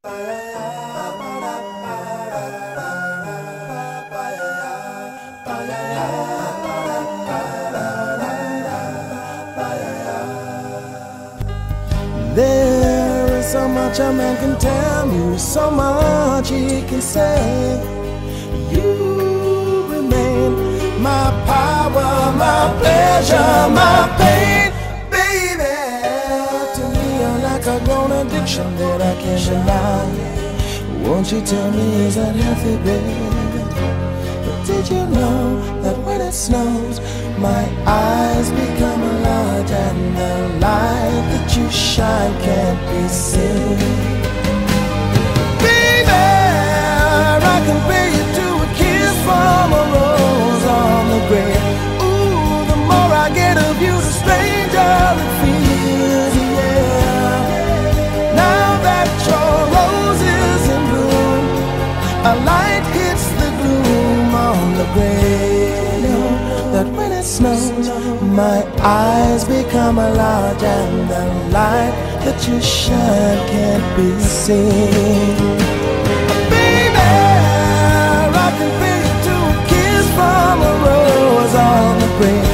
There is so much a man can tell you, so much he can say. You remain my power, my pleasure, my pain, baby. To me you're like a grown addiction that I can't deny. Won't you tell me, is that healthy, baby? But did you know that when it snows, my eyes become large and the light that you shine can't be seen? Baby, I compare you to a kiss from a rose on the grave. Ooh, the more I get of you, the stranger it feels, yeah. Now that your rose is in bloom, a light hits the gloom on the grave. That when it snows, my eyes become large and the light that you shine can't be seen. Baby, I can feel you to a kiss from a rose on the grave.